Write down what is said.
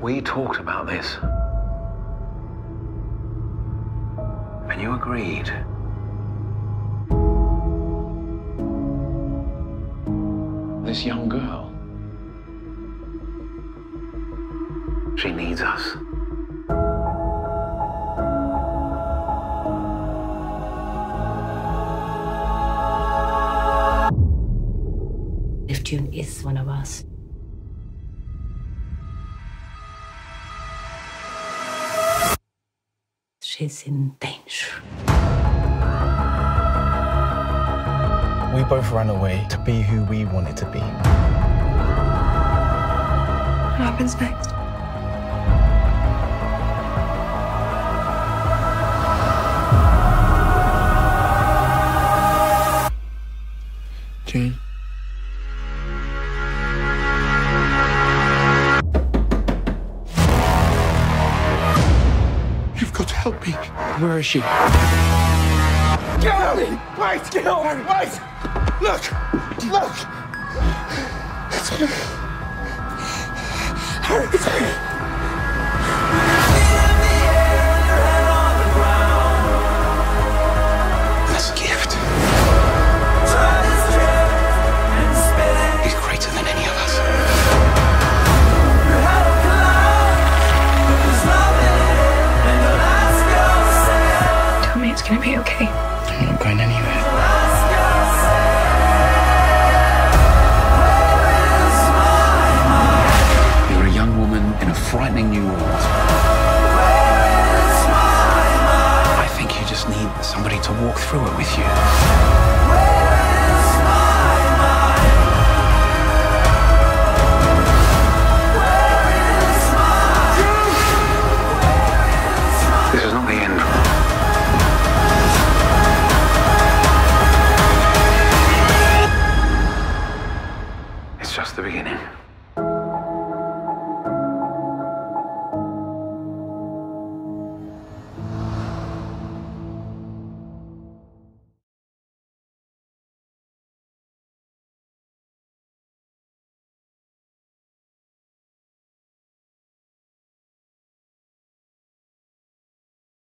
We talked about this. And you agreed. This young girl. She needs us. If June is one of us, she's in danger. We both ran away to be who we wanted to be. What happens next? June. You've got to help me. Where is she? Gary! Wait! Gary, wait! Look! Look! It's me. Harry, it's me.